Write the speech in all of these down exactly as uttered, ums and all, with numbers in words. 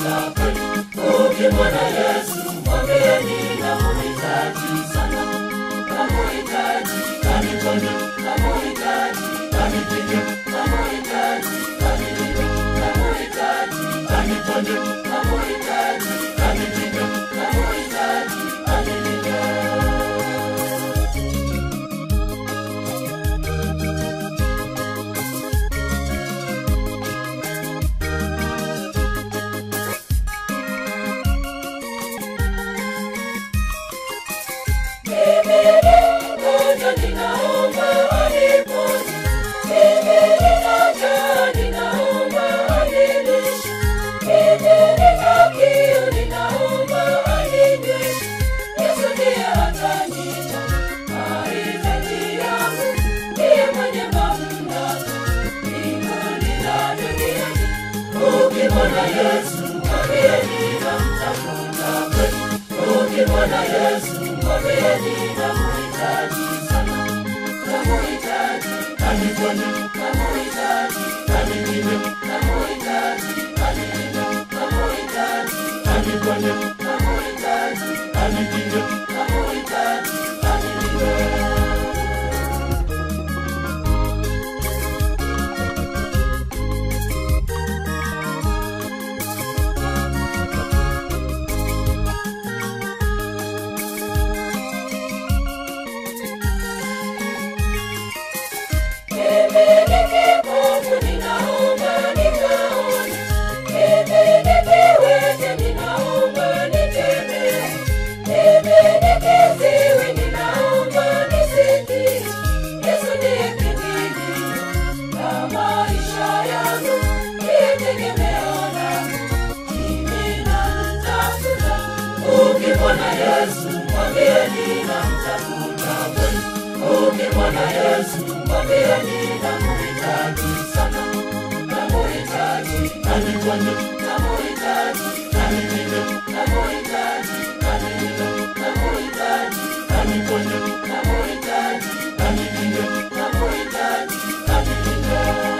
mtafuta kweli. Ukimwona Yesu mwambie ninamhitaji sana. Namhitaji, aniponye, namhitaji, anipige, namhitaji, anilinde, namhitaji, aniponye, namhitaji, anipige, namhitaji, anilinde. Ukimwona Yesu mwambie ninamtafuta kweli. Ukimwona Yesu mwambie ninamhitaji sana. Namhitaji, aniponye, namhitaji, anilinde, namhitaji, anilinde, namhitaji, aniponye, namhitaji, anilinde, namhitaji, anilinde. Ukimwona Yesu mwambie ninamtafuta kweli. Ukimwona Yesu mwambie ninamhitaji sana. Namhitaji, aniponye, namhitaji, anilinde, namhitaji, anilinde, namhitaji, aniponye, namhitaji, anilinde, namhitaji, anilinde.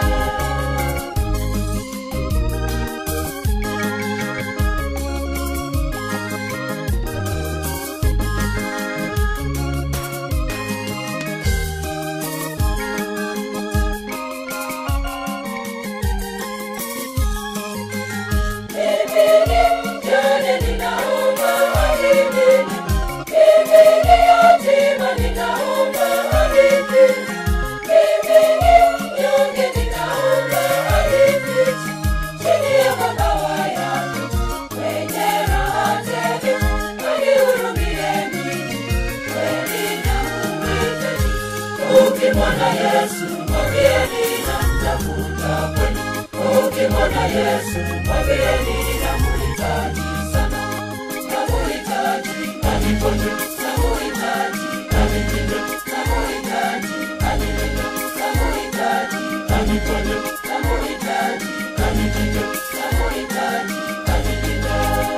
Ukimwona Yesu mwambie ninamtafuta kweli. Ukimwona Yesu mwambie ninamhitaji sana. Namhitaji, aniponye, namhitaji, anilinde, namhitaji, anilinde, namhitaji, aniponye, namhitaji, anilinde, namhitaji, anilinde.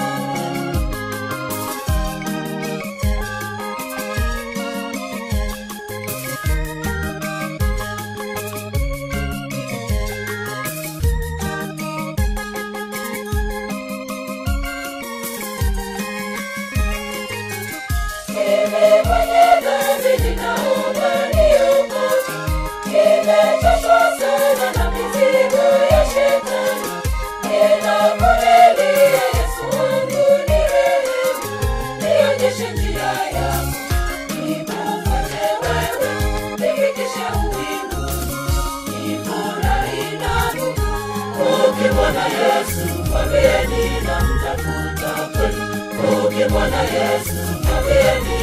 Ukimwona Yesu mwambie ninamtafuta kweli. Ukimwona Yesu mwambie